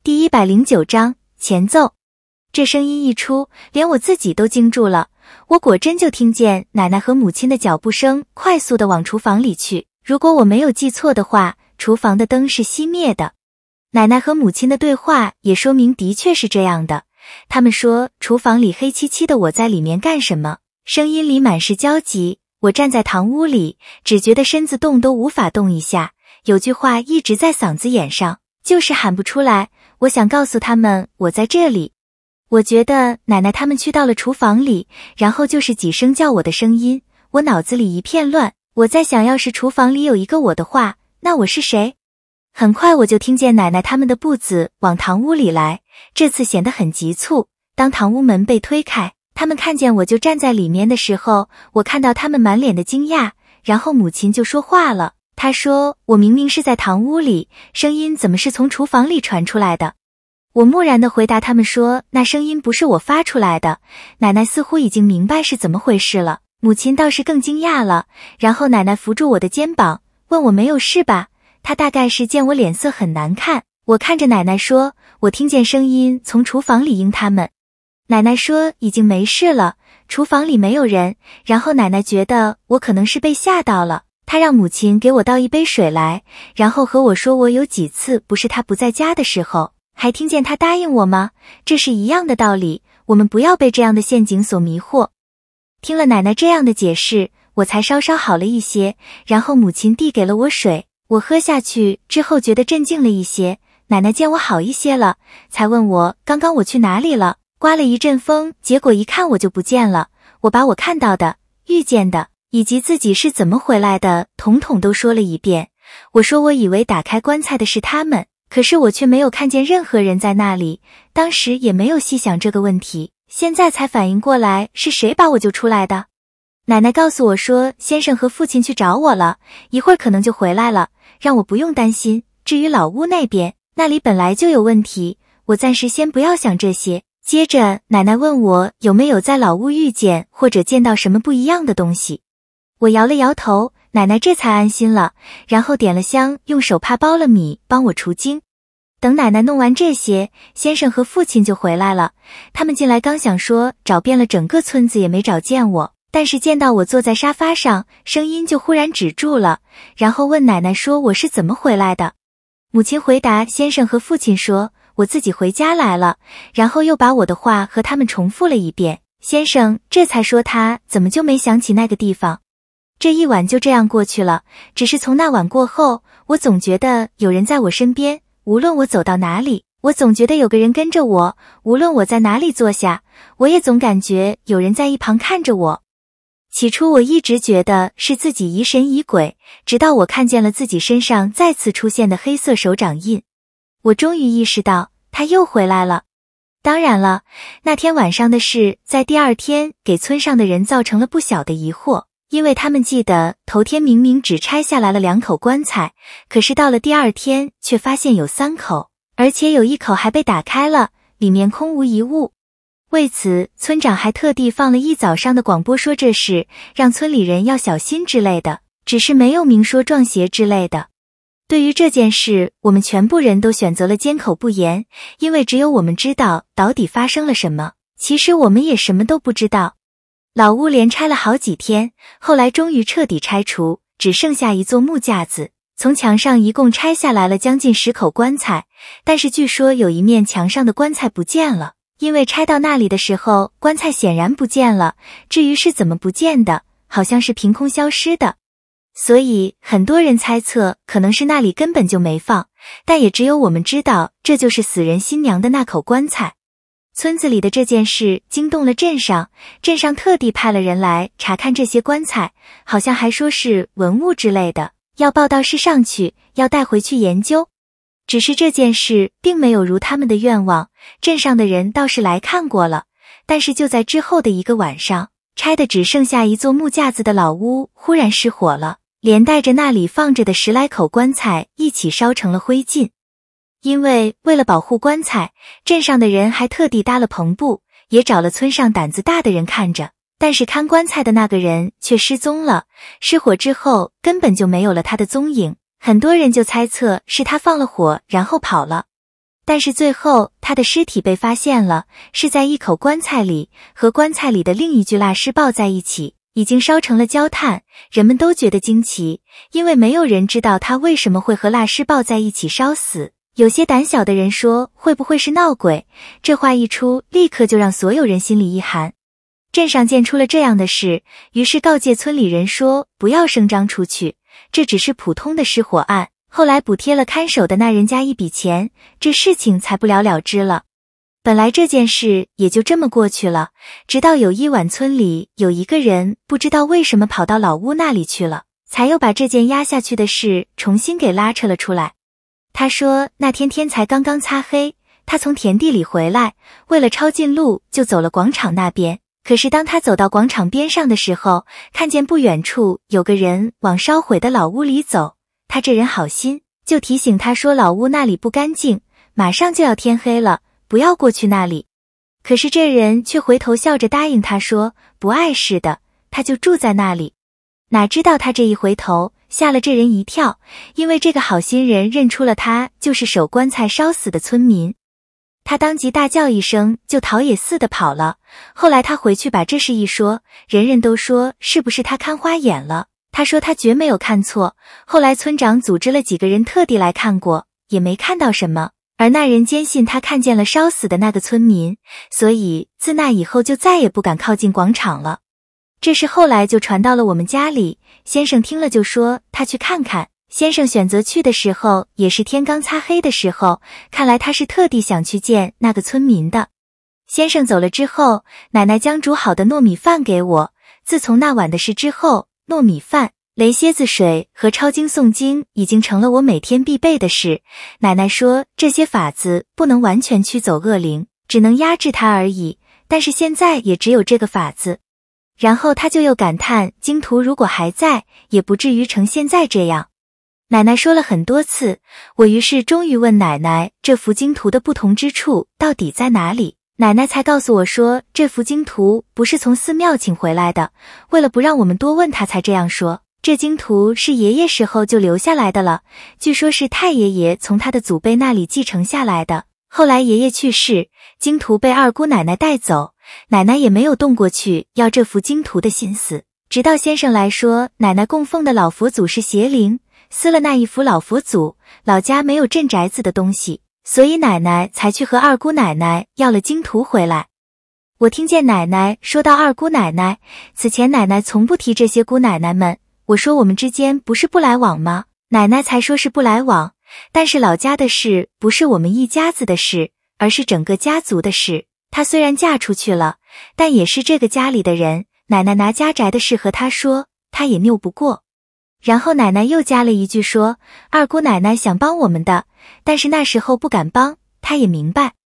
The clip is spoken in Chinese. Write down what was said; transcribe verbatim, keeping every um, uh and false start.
第一百零九章前奏。这声音一出，连我自己都惊住了。我果真就听见奶奶和母亲的脚步声快速地往厨房里去。如果我没有记错的话，厨房的灯是熄灭的。奶奶和母亲的对话也说明的确是这样的。他们说厨房里黑漆漆的，我在里面干什么？声音里满是焦急。我站在堂屋里，只觉得身子动都无法动一下。有句话一直在嗓子眼上，就是喊不出来。我想告诉他们我在这里。我觉得奶奶他们去到了厨房里，然后就是几声叫我的声音。我脑子里一片乱，我在想，要是厨房里有一个我的话，那我是谁？很快我就听见奶奶他们的步子往堂屋里来，这次显得很急促。当堂屋门被推开，他们看见我就站在里面的时候，我看到他们满脸的惊讶，然后母亲就说话了。她说我明明是在堂屋里，声音怎么是从厨房里传出来的？我木然地回答他们说，那声音不是我发出来的。奶奶似乎已经明白是怎么回事了，母亲倒是更惊讶了。然后奶奶扶住我的肩膀，问我没有事吧？她大概是见我脸色很难看。我看着奶奶说，我听见声音从厨房里应他们。奶奶说已经没事了，厨房里没有人。然后奶奶觉得我可能是被吓到了，她让母亲给我倒一杯水来，然后和我说，我有几次不是她不在家的时候，还听见她答应我吗？这是一样的道理，我们不要被这样的陷阱所迷惑。听了奶奶这样的解释，我才稍稍好了一些。然后母亲递给了我水，我喝下去之后觉得镇静了一些。奶奶见我好一些了，才问我刚刚我去哪里了。刮了一阵风，结果一看我就不见了。我把我看到的、遇见的，以及自己是怎么回来的，统统都说了一遍。我说我以为打开棺材的是他们，可是我却没有看见任何人在那里。当时也没有细想这个问题，现在才反应过来是谁把我救出来的。奶奶告诉我说，先生和父亲去找我了，一会儿可能就回来了，让我不用担心。至于老屋那边，那里本来就有问题，我暂时先不要想这些。接着奶奶问我有没有在老屋遇见或者见到什么不一样的东西。我摇了摇头，奶奶这才安心了，然后点了香，用手帕包了米帮我除惊。等奶奶弄完这些，先生和父亲就回来了。他们进来刚想说找遍了整个村子也没找见我，但是见到我坐在沙发上，声音就忽然止住了，然后问奶奶说我是怎么回来的。母亲回答先生和父亲说，我自己回家来了，然后又把我的话和他们重复了一遍。先生这才说他怎么就没想起那个地方。这一晚就这样过去了，只是从那晚过后，我总觉得有人在我身边，无论我走到哪里，我总觉得有个人跟着我，无论我在哪里坐下，我也总感觉有人在一旁看着我。起初我一直觉得是自己疑神疑鬼，直到我看见了自己身上再次出现的黑色手掌印。我终于意识到他又回来了。当然了，那天晚上的事在第二天给村上的人造成了不小的疑惑，因为他们记得头天明明只拆下来了两口棺材，可是到了第二天却发现有三口，而且有一口还被打开了，里面空无一物。为此，村长还特地放了一早上的广播说这事，让村里人要小心之类的，只是没有明说撞邪之类的。对于这件事，我们全部人都选择了缄口不言，因为只有我们知道到底发生了什么。其实我们也什么都不知道。老屋连拆了好几天，后来终于彻底拆除，只剩下一座木架子。从墙上一共拆下来了将近十口棺材，但是据说有一面墙上的棺材不见了，因为拆到那里的时候，棺材显然不见了。至于是怎么不见的，好像是凭空消失的。所以很多人猜测可能是那里根本就没放，但也只有我们知道这就是死人新娘的那口棺材。村子里的这件事惊动了镇上，镇上特地派了人来查看这些棺材，好像还说是文物之类的，要报到市上去，要带回去研究。只是这件事并没有如他们的愿望，镇上的人倒是来看过了，但是就在之后的一个晚上，拆的只剩下一座木架子的老屋忽然失火了，连带着那里放着的十来口棺材一起烧成了灰烬。因为为了保护棺材，镇上的人还特地搭了篷布，也找了村上胆子大的人看着，但是看棺材的那个人却失踪了。失火之后根本就没有了他的踪影，很多人就猜测是他放了火然后跑了。 但是最后他的尸体被发现了，是在一口棺材里，和棺材里的另一具蜡尸抱在一起，已经烧成了焦炭。人们都觉得惊奇，因为没有人知道他为什么会和蜡尸抱在一起烧死。有些胆小的人说会不会是闹鬼，这话一出，立刻就让所有人心里一寒。镇上见出了这样的事，于是告诫村里人说不要声张出去，这只是普通的失火案。后来补贴了看守的那人家一笔钱，这事情才不了了之了。本来这件事也就这么过去了，直到有一晚村里有一个人不知道为什么跑到老屋那里去了，才又把这件压下去的事重新给拉扯了出来。他说那天天才刚刚擦黑，他从田地里回来，为了抄近路就走了广场那边。可是当他走到广场边上的时候，看见不远处有个人往烧毁的老屋里走。他这人好心，就提醒他说老屋那里不干净，马上就要天黑了，不要过去那里。可是这人却回头笑着答应他说不碍事的，他就住在那里。哪知道他这一回头，吓了这人一跳，因为这个好心人认出了他就是守棺材烧死的村民。他当即大叫一声，就逃也似的跑了。后来他回去把这事一说，人人都说是不是他看花眼了。他说他绝没有看错，后来村长组织了几个人特地来看过，也没看到什么。而那人坚信他看见了烧死的那个村民，所以自那以后就再也不敢靠近广场了。这事后来就传到了我们家里，先生听了就说他去看看。先生选择去的时候也是天刚擦黑的时候，看来他是特地想去见那个村民的。先生走了之后，奶奶将煮好的糯米饭给我。自从那晚的事之后，糯米饭、雷蝎子水和抄经诵经已经成了我每天必备的事。奶奶说这些法子不能完全驱走恶灵，只能压制它而已，但是现在也只有这个法子。然后他就又感叹经图如果还在，也不至于成现在这样。奶奶说了很多次，我于是终于问奶奶这幅经图的不同之处到底在哪里。奶奶才告诉我说这幅经图不是从寺庙请回来的，为了不让我们多问他才这样说。这经图是爷爷时候就留下来的了，据说是太爷爷从他的祖辈那里继承下来的。后来爷爷去世，经图被二姑奶奶带走，奶奶也没有动过去要这幅经图的心思。直到先生来说奶奶供奉的老佛祖是邪灵，撕了那一幅老佛祖，老家没有镇宅子的东西，所以奶奶才去和二姑奶奶要了经图回来。我听见奶奶说到二姑奶奶，此前奶奶从不提这些姑奶奶们。我说我们之间不是不来往吗？奶奶才说是不来往，但是老家的事不是我们一家子的事，而是整个家族的事。她虽然嫁出去了，但也是这个家里的人，奶奶拿家宅的事和她说，她也拗不过。然后奶奶又加了一句说，二姑奶奶想帮我们的，但是那时候不敢帮，她也明白。